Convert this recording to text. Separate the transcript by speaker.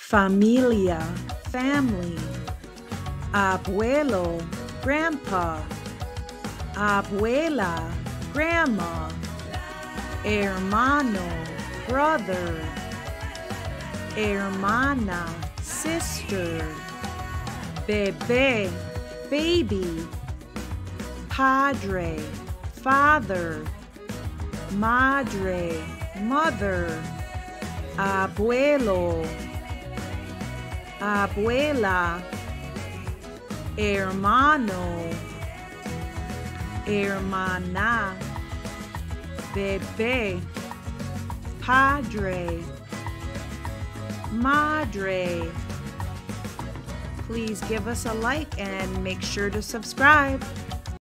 Speaker 1: familia, family, abuelo, grandpa, abuela, grandma, hermano, brother, hermana, sister, bebé, baby, padre, father, madre, mother, abuelo, abuela, hermano, hermana, bebé, padre, madre. Please give us a like and make sure to subscribe.